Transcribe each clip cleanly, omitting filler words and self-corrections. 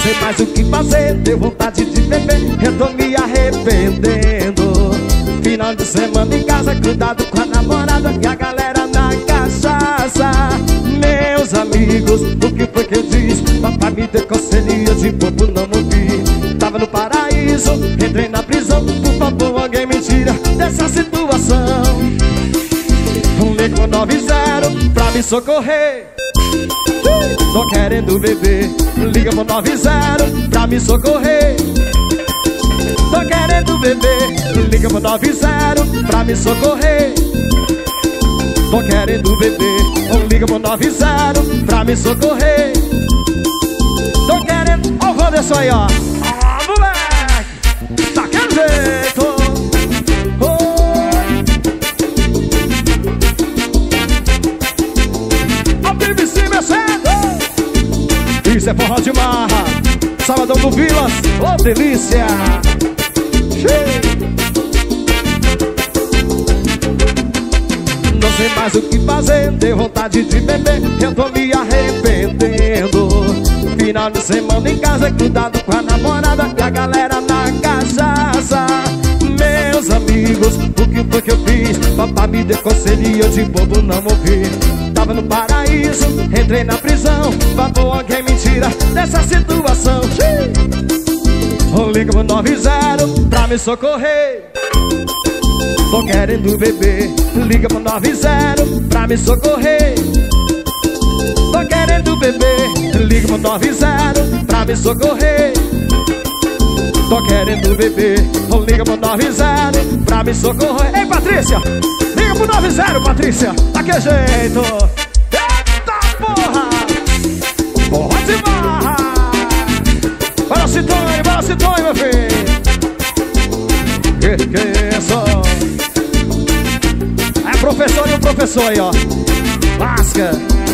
sei mais o que fazer, deu vontade de beber, eu tô me arrependendo. Final de semana em casa, cuidado com a namorada e a galera na cachaça. Meus amigos, o que foi que eu disse? Papai me deu conselho de bobo, não ouvi. Tava no paraíso, entrei na prisão. Por favor, alguém me tira dessa situação. Liga pro 90 pra me socorrer. Tô querendo beber. Liga pro 90 pra me socorrer. Tô querendo beber. Liga pro 90 pra me socorrer. Tô querendo beber. Liga pro 90 pra me socorrer. Tô querendo... Ó o Wanderson aí, ó. Ó, moleque. Daquele jeito. Ó, BBC mexendo. Isso é forró de marra. Salvador do Vilas. Ô, delícia. Não sei mais o que fazer, deu vontade de beber, eu tô me arrependendo. Final de semana em casa, cuidado com a namorada e a galera na cachaça. Meus amigos, o que foi que eu fiz? Papai me deu conselho e eu de bobo não ouvi. Tava no paraíso, entrei na prisão. Favor, alguém me tira dessa situação. Liga pro 90 pra me socorrer. Tô querendo beber. Liga pro 90 pra me socorrer. Tô querendo beber. Liga pro 90 pra me socorrer. Tô querendo beber. Liga pro 90 pra me socorrer. Ei, Patrícia! Liga pro 90, Patrícia! Daquele jeito! Eita porra! Porra de barra! Bora, Citonho, meu filho! Que é isso? É professor e o professor aí, ó. Lasca!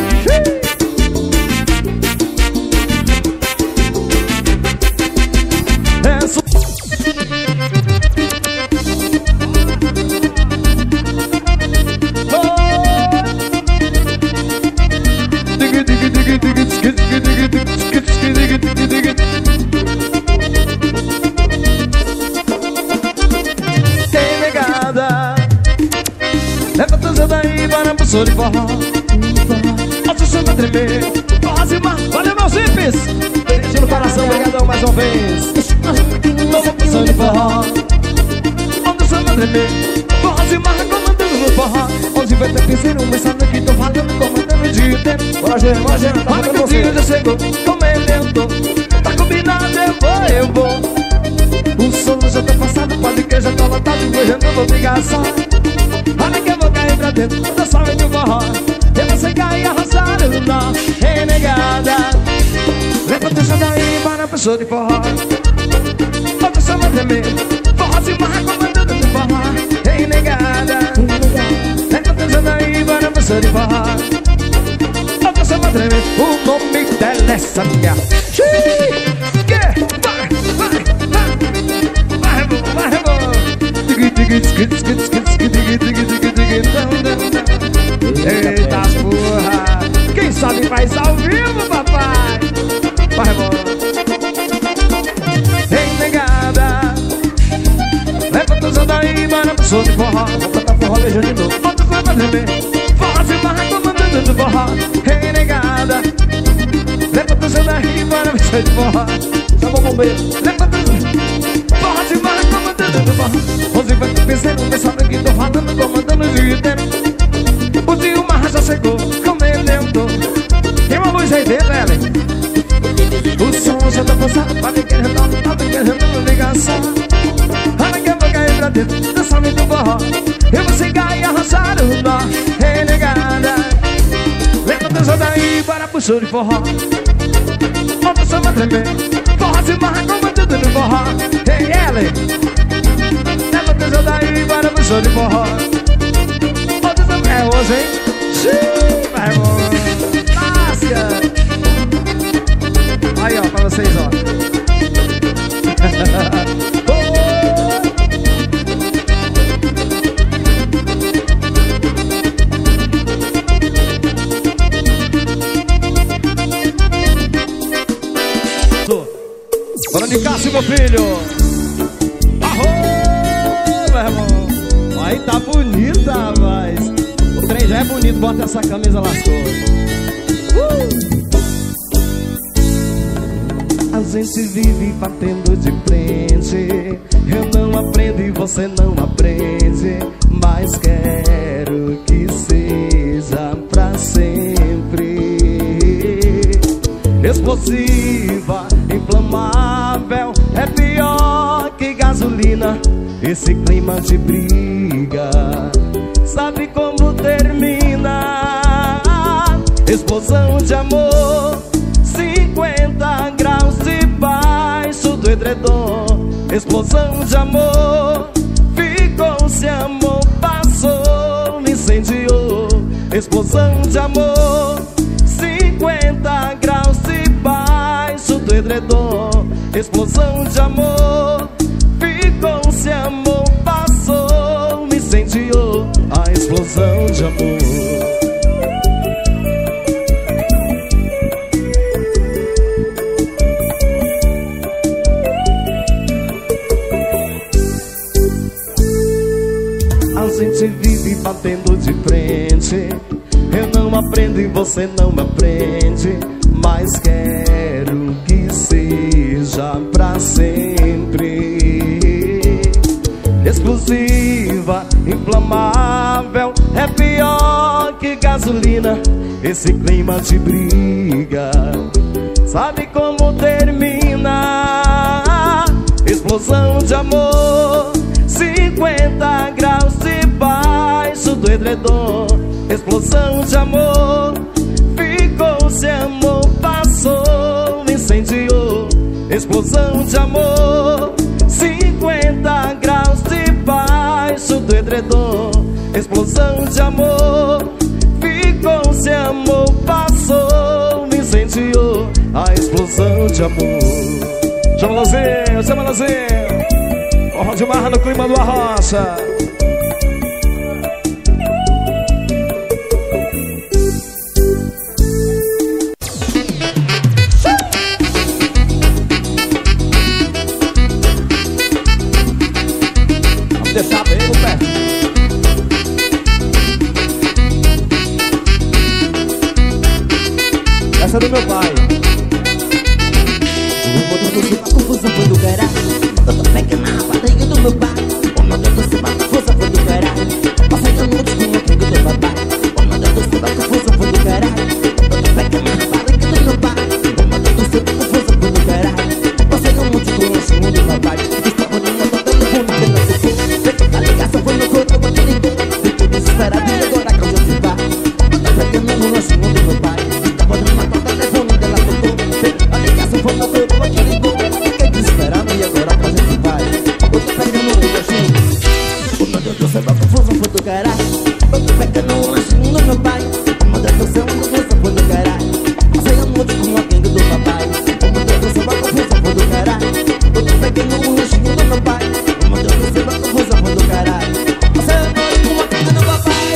Sou de forró, nossa chama tremer. Forró de mar, valeu meus zips. Beijinho no coração, obrigadão mais uma vez. Sou de forró, nossa chama tremer. Forró de mar, comandando no forró. Onde vai ter piseiro, mensagem que tô falando, comandando o dia inteiro. Bora, Gênero, tá olha que o dia já chegou, como ele eu tô. Tá combinado, eu vou. O som já tá passado, pode que já tá lotado. Hoje eu não vou brigar só. Olha que eu vou cair pra dentro da salve do forró. E você cair arrasado no nó. Renegada, levanta essa daí, bora pessoa de forró. Outra só vai tremer. Forró de marra, comandando no forró. Renegada, levanta essa daí, bora pessoa de forró. Outra só vai tremer. O nome dela é Samia. Eita porra! Quem sabe faz ao vivo, papai! Vai embora! Ei, negada! Levanta o daí, bora pro som de forró. Vou cantar forró, beijando de novo. Bota pra tremer. Forró de barra, comandando do forró. Ei, negada! Levanta o daí, bora pro som de forró. Chama o bombeiro. Levanta o forró de barra, comandando do forró. Onde vai ter pensando, pensando que tô falando, comandando o dia inteiro. O tio Marra já chegou, como ele eu tô. Tem uma luz aí dentro, Ellen. O som já tá passado, pode que ele tá querendo ligação. Olha que eu vou cair pra dentro, dançar muito forró. Eu vou chegar e arrasar o nó. Renegada, levanta essa daí, para pro show de forró. Outra só vai tremer. Forró de marra, comandando no forró. Ei, Ellen, levanta essa daí, para pro show de forró. É hoje, hein? Xiii, vai, amor. Lasca! Aí, ó, pra vocês, ó. meu filho. Arro, meu irmão. Aí tá bonita, rapaz. O trem já é bonito, bota essa camisa, lascou. A gente vive batendo de frente. Eu não aprendo e você não aprende, mas quero que seja pra sempre. Explosiva, inflamável, é pior que gasolina. Esse clima de briga, sabe como termina? Explosão de amor, 50 graus debaixo do edredom. Explosão de amor, ficou se amor, passou, me incendiou. Explosão de amor, 50 graus debaixo do edredom. Explosão de amor, ficou se amor, passou, me incendiou. A explosão de amor. A gente vive batendo de frente. Eu não aprendo e você não aprende, mas quero que seja pra sempre. Explosiva, inflamável, é pior que gasolina. Esse clima de briga, sabe como termina? Explosão de amor, 50 graus debaixo do edredom. Explosão de amor, ficou se amor, passou, me incendiou. Explosão de amor, 50 graus debaixo do edredom. Explosão de amor, ficou se amor, passou, me incendiou. A explosão de amor. Chama Lazinho, chama Lazinho. Forró de marra no clima do Arrocha. Vamos deixar bem no pé. Essa é do meu pai. Confusão foi do caralho. Eu tô pegando a barriga do meu pai. Oh meu Deus do céu, a confusão foi do caralho. Passei a noite com o amigo do papai. Oh meu Deus do céu, a confusão foi do caralho. Eu tô pegando a barriga do meu pai. Oh meu Deus do céu, a confusão foi do caralho. Passei a noite com o amigo do papai. Estava no meu telefone pela TV. A ligação foi no corpo, eu ligou. Fiquei desesperado e agora que eu te vá. Eu tô pegando o lanchinho do meu pai. Estava no meu telefone dela tocou. A ligação foi no corpo, eu te ligou. Fiquei desesperado e agora que a gente vai. Eu tô pegando o lanchinho. Oh meu Deus do céu, a confusão foi do caralho. Eu tô pegando o lanchinho do meu pai. Oh meu Deus do céu, a confusão foi do caralho. Passei a noite com o amigo do papai. Oh meu Deus do céu, a confusão foi do caralho. Eu tô pegando o lanchinho do meu pai. Oh meu Deus do céu, a confusão foi do caralho. Passei a noite com o amigo do papai.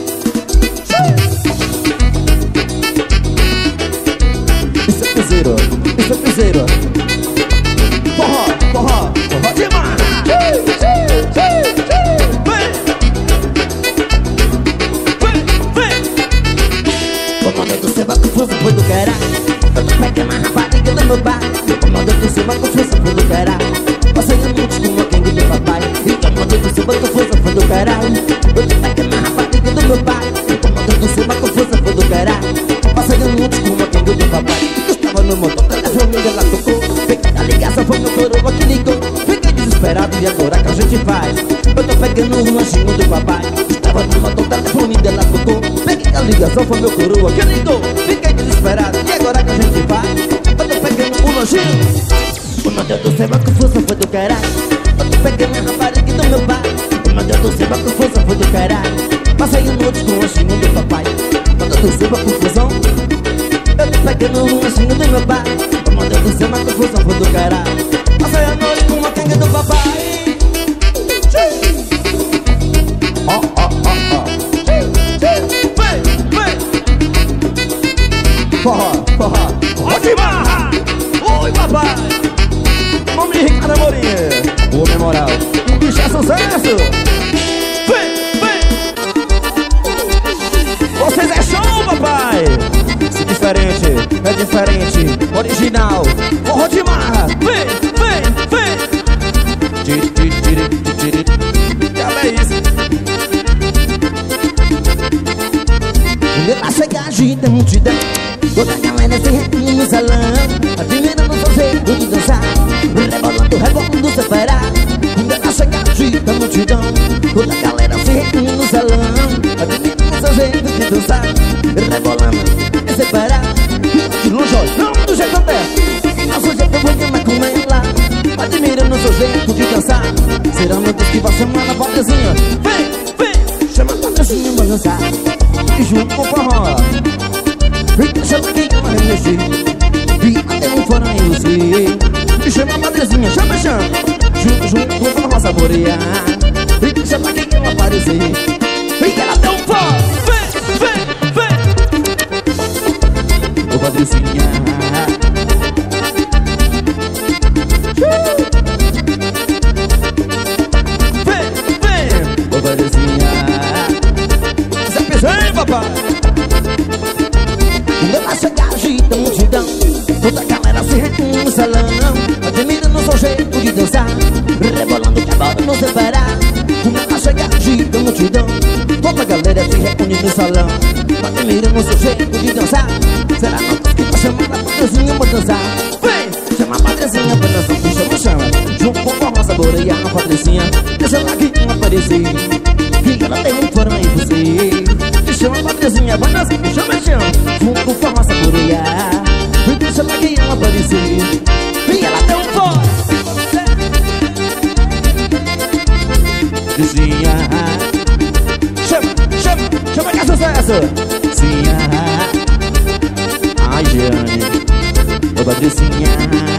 Isso é piseiro, isso é piseiro. Forró, forró, forró de mar. Oh meu Deus do céu, a confusão foi do caralho. Eu tô pegando a rapariga do meu pai. Oh meu Deus do céu, a confusão foi do caralho. Passei a noite com o amigo do papai. E oh meu Deus do céu, a confusão foi do caralho. Eu tô pegando a rapariga do meu pai. Oh meu Deus do céu, a confusão foi do caralho. Passei a noite com o amigo do papai. Estava no motor, a família lá tocou. A ligação foi no coroa que ligou. Fiquei desesperado e agora que a gente faz? Eu tô pegando o lanchinho do papai. Estava no motor, a família lá tocou. Peguei a ligação, foi meu coroa que ligou. Fiquei desesperado e agora que a gente faz? Eu tô pegando o lanchinho. Oh meu Deus do céu, a confusão foi do caralho. Eu tô pegando a rapariga do meu pai. Oh meu Deus do céu, a confusão foi do caralho. Passei a noite com o lanchinho do papai. Oh meu Deus do céu, a confusão. Eu tô pegando o lanchinho do meu pai. Oh meu Deus do céu, a confusão foi do caralho. Passei a noite com a quenga do papai. Oh, oh, oh, oh. Vem, vem. Forró, forró, forró de barra. Oi, papai. Vamos me diferente, original, forró de marra. Vem, vem, vem. Que é isso? Ela chega, agita a multidão, toda a galera se reúne no salão, admirando o seu jeito de dançar, rebolando, rebolando, separado. Ela chega, agita a multidão, toda a galera se reúne no salão, admirando o seu jeito de dançar, rebolando, separado. De longe, olha, não do jeito aberto, nosso jeito eu vou queimar com ela, admirando o seu jeito de dançar. Será meu Deus que vai chamar na padrezinha. Vem, vem, chama a padrezinha pra dançar. E junto com o forró, e deixa ela que ela remexer, e até um fora em você. E chama a madrezinha, chama, chama. Junto com o forró saborear, e deixa ela que ela aparecer, e ela deu um fora. Vem, vem, vem. Ô padrezinha, vem, vem. Ô padrezinha, vem, papai. Quando ela chega, agita a multidão, toda a galera se reúne no salão, admirando o seu jeito de dançar, rebolando que a bola não separar. Quando ela chega, agita a multidão, toda a galera se reúne no salão, admirando o seu jeito de dançar. Será que vai chamar a padrezinha pra dançar? Vem, chama a padrezinha pra dançar. Chama, chama, junto com o forró saborear a padrezinha, deixa ela aqui aparecer, que ela tem um fora em você. Chama a padrezinha, vai nas chama, chama. Junto com o forró saborear, e deixa ela que ela aparecer, e ela deu um fora. Vizinha, chama, chama, chama que é sucesso. Vizinha, ai Jeane, ô padrezinha.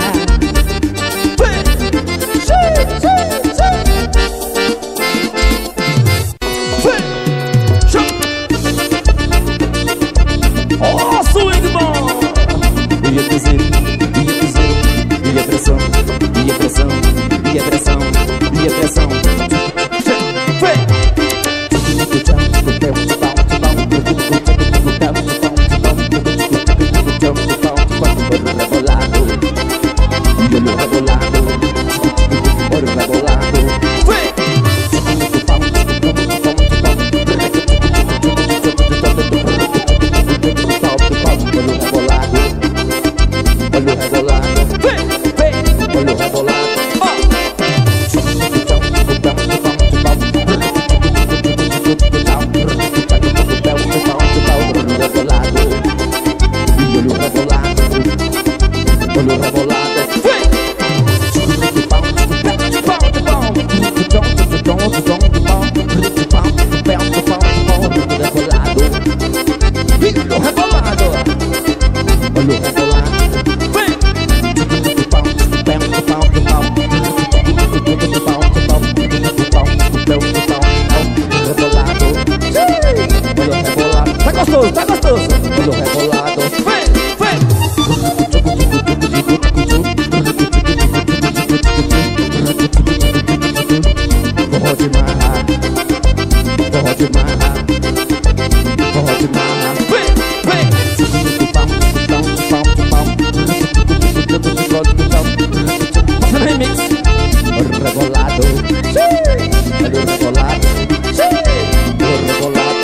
Tá gostoso, olho rebolado. Vem, vem. Forró de marra, forró de marra, forró de marra. Vem, vem. Passa no remix. Olho rebolado, olho rebolado, olho rebolado.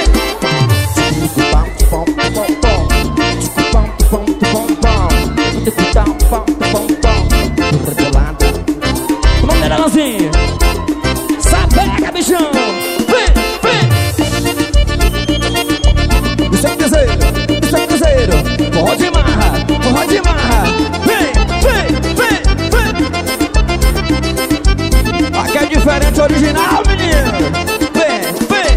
Sapega, bichão! Vem, vem! Isso é cruzeiro! Forró de marra! Forró de marra! Vem, vem, vem, vem! Aqui é diferente, original, menino! Vem, vem,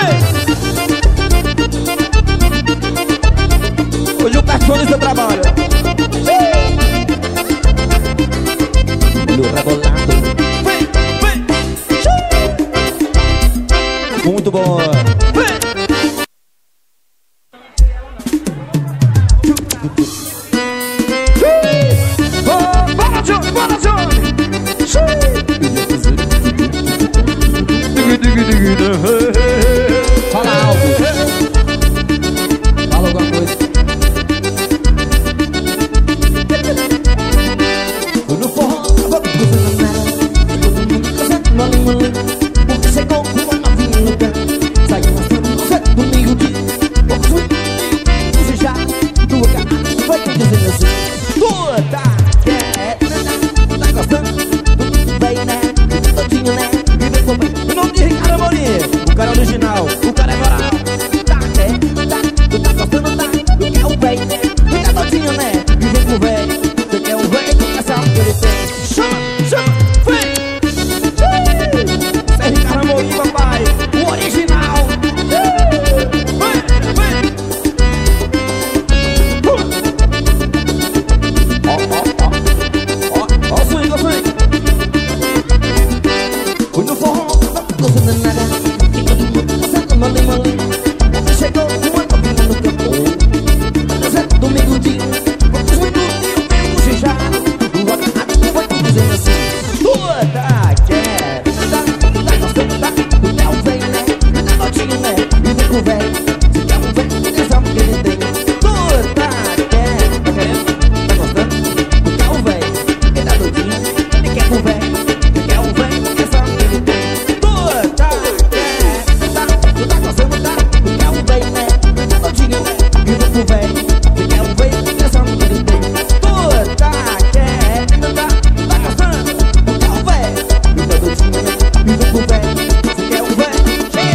vem! Hoje o percussionista trabalha! Olho rebolado! Muito bom! Vem! Bora, Johnny! Bora, Johnny! Fala algo! Fala alguma coisa! pro velho. Você quer um velho, é só no mundo inteiro. Tu tá querendo, tá gostando? Tu quer um velho, me produtinho, me pro velho. Você quer um velho?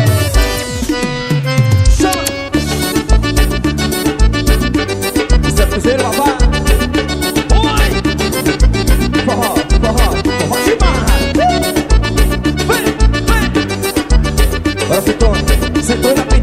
Chama! Isso é cruzeiro, babá. Oi! Forró, forró, forró de barra. Vem, vem! Bora, Fitone, sentou na